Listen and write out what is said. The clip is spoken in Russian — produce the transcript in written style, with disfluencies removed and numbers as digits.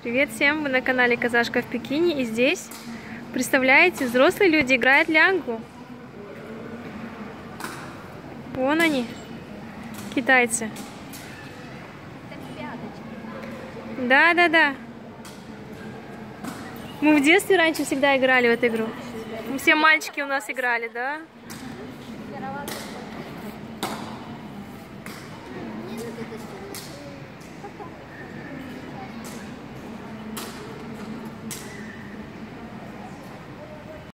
Привет всем! Вы на канале Казашка в Пекине. И здесь, представляете, взрослые люди играют лянку. Вон они, китайцы. Да. Мы в детстве раньше всегда играли в эту игру. Все мальчики у нас играли, да?